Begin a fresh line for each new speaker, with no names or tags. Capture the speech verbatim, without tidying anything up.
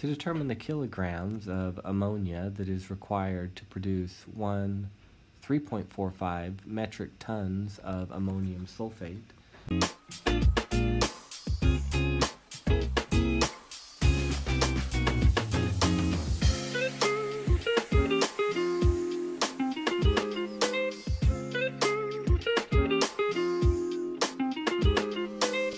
To determine the kilograms of ammonia that is required to produce one three point four five metric tons of ammonium sulfate,